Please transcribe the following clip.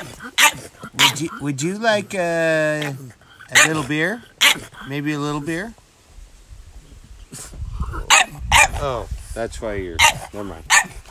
Would you like a little beer? Maybe a little beer? Oh, that's why you're. Never mind.